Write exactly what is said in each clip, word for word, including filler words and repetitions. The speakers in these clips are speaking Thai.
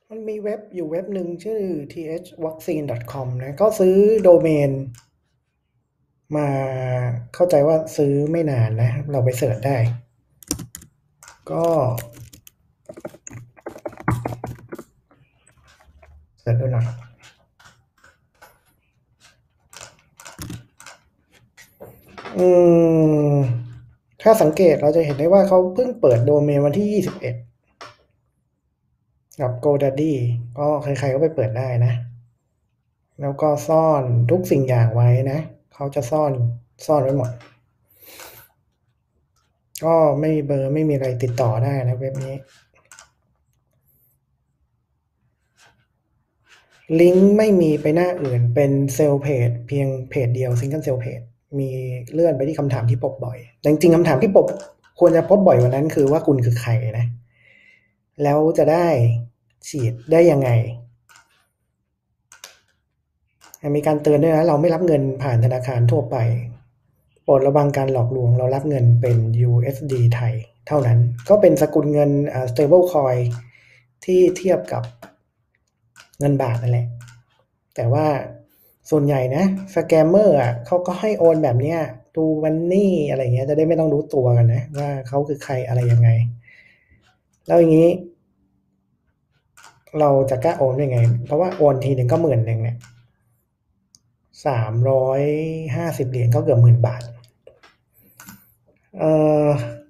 มันมีเว็บอยู่เว็บหนึ่งชื่อ ที เอช vaccine ดอท คอม นะก็ซื้อโดเมนมาเข้าใจว่าซื้อไม่นานนะเราไปเสิร์ชได้ก็เสิร์ชดูหน่อยอืมถ้าสังเกตเราจะเห็นได้ว่าเขาเพิ่งเปิดโดเมนวันที่ยี่สิบเอ็ดกับ GoDaddy ก็ใครๆก็ไปเปิดได้นะแล้วก็ซ่อนทุกสิ่งอย่างไว้นะเขาจะซ่อนซ่อนไว้หมดก็ไม่มีเบอร์ไม่มีอะไรติดต่อได้นะเว็บนี้ลิงก์ไม่มีไปหน้าอื่นเป็นเซลล์เพจเพียงเพจเดียวซิงเกิลเซลล์เพจมีเลื่อนไปที่คำถามที่พบบ่อยแต่จริงๆคำถามที่พบควรจะพบบ่อยกว่านั้นคือว่าคุณคือใครนะแล้วจะได้ฉีดได้ยังไงมีการเตือนด้วยนะเราไม่รับเงินผ่านธนาคารทั่วไปโปรดระวังการหลอกลวงเรารับเงินเป็น ยู เอส ดี ไทยเท่านั้นก็เป็นสกุลเงิน stable coin ที่เทียบกับเงินบาทนั่นแหละแต่ว่าส่วนใหญ่นะสแกมเมอร์อ่ะเขาก็ให้โอนแบบเนี้ยดูมันนี่อะไรเงี้ยจะได้ไม่ต้องรู้ตัวกันนะว่าเขาคือใครอะไรยังไงแล้วอย่างนี้เราจะกล้าโอนได้ไงเพราะว่าโอนทีหนึ่งก็หมื่นหนึ่งเนี่ยสามร้อยห้าสิบเหรียญก็เกือบหมื่นบาทเอ่อ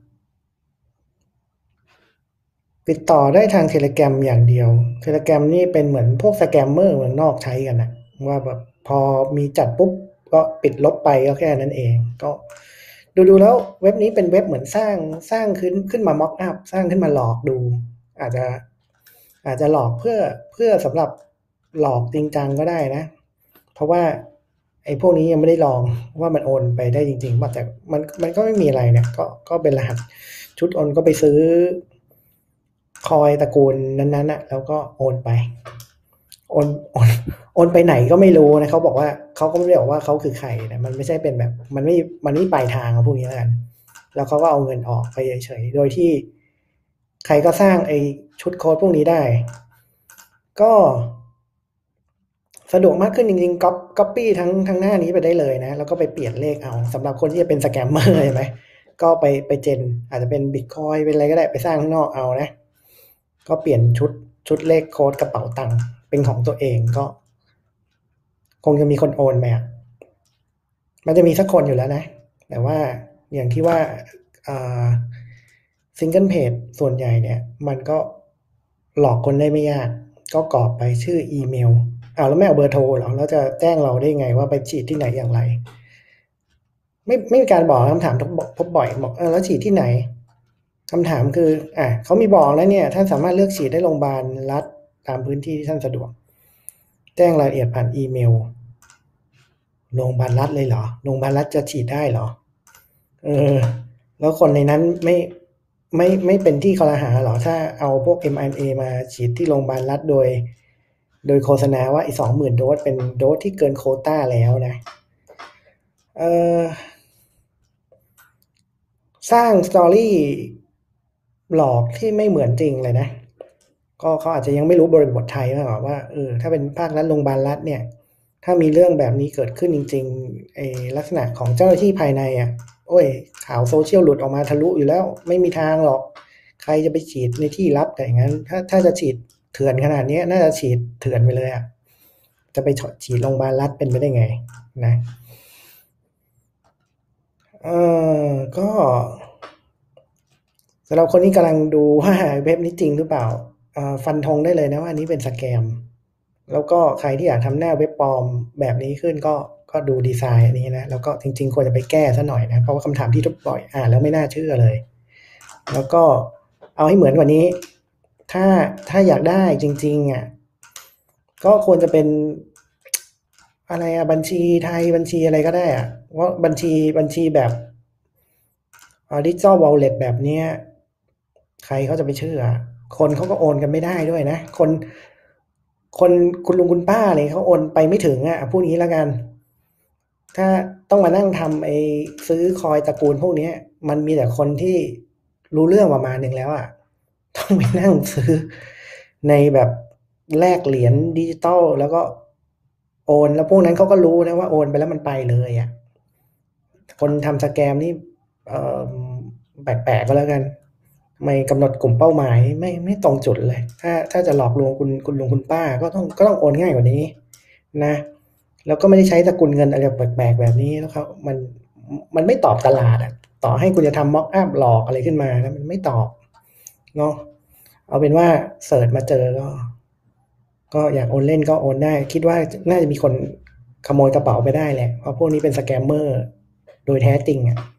ติดต่อได้ทางเทเล gram อย่างเดียวเทเล gram นี่เป็นเหมือนพวกสแกมเมอร์เมืองนอกใช้กันนะว่าแบบพอมีจัดปุ๊บก็ปิดลบไปก็แค่นั้นเองก็ดูดูแล้วเว็บนี้เป็นเว็บเหมือนสร้างสร้างขึ้นขึ้นมาม็อกอัพสร้างขึ้นมาหลอกดูอาจจะอาจจะหลอกเพื่อเพื่อสำหรับหลอกจริงจังก็ได้นะเพราะว่าไอ้พวกนี้ยังไม่ได้ลองว่ามันโอนไปได้จริงๆป่ะแต่มันมันก็ไม่มีอะไรเนี่ยก็ก็เป็นรหัสชุดโอนก็ไปซื้อคอยตระกูลนั้นๆน่ะแล้วก็โอนไปโอนโอนโอนไปไหนก็ไม่รู้นะเขาบอกว่าเขาก็ไม่ได้บอกว่าเขาคือใครนะมันไม่ใช่เป็นแบบมันไม่มันไม่ปลายทางอะพวกนี้แล้วกันแล้วเขาก็เอาเงินออกไปเฉยๆโดยที่ใครก็สร้างไอ้ชุดโค้ดพวกนี้ได้ก็สะดวกมากขึ้นจริงๆก๊อปก๊อปปี้ทั้งทั้งหน้านี้ไปได้เลยนะแล้วก็ไปเปลี่ยนเลขเอาสำหรับคนที่จะเป็นสแกมเมอร์ใช่ไหมก็ไปไปเจนอาจจะเป็นบิตคอยเป็นอะไรก็ได้ไปสร้างข้างนอกเอานะก็เปลี่ยนชุดชุดเลขโค้ดกระเป๋าตังค์เป็นของตัวเองก็คงจะมีคนโอนไปอ่ะมันจะมีสักคนอยู่แล้วนะแต่ว่าอย่างที่ว่าซิงเกิลเพจส่วนใหญ่เนี่ยมันก็หลอกคนได้ไม่ยากก็กรอกไปชื่ออีเมลอ้าวแล้วไม่เอาเบอร์โทรเหรอแล้วจะแจ้งเราได้ไงว่าไปฉีดที่ไหนอย่างไรไม่ไม่มีการบอกคำถามพบบ่อยบอกเออแล้วฉีดที่ไหนคำถามคืออ่ะเขามีบอกแล้วเนี่ยท่านสามารถเลือกฉีดได้โรงพยาบาลรัฐตามพื้นที่ที่ท่านสะดวกแจ้งรายละเอียดผ่านอีเมลโรงพยาบาลรัฐเลยเหรอโรงพยาบาลรัฐจะฉีดได้เหรอเออแล้วคนในนั้นไม่ไม่ไม่เป็นที่คอรหาเหรอถ้าเอาพวก เอ็ม อาร์ เอ มาฉีดที่โรงพยาบาลรัฐโดยโดยโฆษณาว่าไอ้สองหมื่นโดสเป็นโดสที่เกินโควต้าแล้วนะเออสร้างสตอรี่หลอกที่ไม่เหมือนจริงเลยนะก็เขาอาจจะยังไม่รู้บริบทไทยมากกว่าว่าเออถ้าเป็นภาครัฐโรงพยาบาลรัฐเนี่ยถ้ามีเรื่องแบบนี้เกิดขึ้นจริงๆไอ้ลักษณะของเจ้าหน้าที่ภายในอ่ะโอ้ยข่าวโซเชียลหลุดออกมาทะลุอยู่แล้วไม่มีทางหรอกใครจะไปฉีดในที่ลับแต่อย่างนั้นถ้าถ้าจะฉีดเถื่อนขนาดนี้น่าจะฉีดเถื่อนไปเลยอ่ะจะไปฉีดโรงพยาบาลรัฐเป็นไปได้ไงนะเออก็สำหรับคนที่กำลังดูว่าเว็บนี้จริงหรือเปล่าฟันธงได้เลยนะว่าอันนี้เป็นสแกมแล้วก็ใครที่อยากทำหน้าเว็บปลอมแบบนี้ขึ้นก็ก็ดูดีไซน์อันนี้นะแล้วก็จริงๆควรจะไปแก้ซะหน่อยนะเพราะว่าคำถามที่ทุกบ่อยอ่านแล้วไม่น่าเชื่อเลยแล้วก็เอาให้เหมือนกว่านี้ถ้าถ้าอยากได้จริงๆอ่ะก็ควรจะเป็นอะไรอะบัญชีไทยบัญชีอะไรก็ได้อะว่าบัญชีบัญชีแบบดิจิทัลวอลเล็ตแบบเนี้ยใครเขาจะไปเชื่อคนเขาก็โอนกันไม่ได้ด้วยนะคนคนคุณลุงคุณป้าเนี่ยเขาโอนไปไม่ถึงอ่ะพูดงี้แล้วกันถ้าต้องมานั่งทำไอ้ซื้อคอยตระกูลพวกนี้มันมีแต่คนที่รู้เรื่องประมาณหนึ่งแล้วอ่ะต้องไปนั่งซื้อในแบบแลกเหรียญดิจิตอลแล้วก็โอนแล้วพวกนั้นเขาก็รู้นะว่าโอนไปแล้วมันไปเลยอ่ะคนทำสแกมนี่เอ่อแปลกๆก็แล้วกันทำไมกำหนดกลุ่มเป้าหมายไม่ไม่ตรงจุดเลยถ้าถ้าจะหลอกลวงคุณคุณลุงคุณป้าก็ต้องก็ต้องโอนง่ายกว่านี้นะแล้วก็ไม่ได้ใช้สกุลเงินอะไรแปลกๆแบบนี้แล้วเขามันมันไม่ตอบตลาดอะต่อให้คุณจะทำม็อกอัพหลอกอะไรขึ้นมาแล้วมันไม่ตอบเนาะเอาเป็นว่าเสิร์ชมาเจอก็ ก็อยากโอนเล่นก็โอนได้คิดว่าน่าจะมีคนขโมยกระเป๋าไปได้แหละเพราะพวกนี้เป็นสแกมเมอร์โดยแท้จริงอ่ะ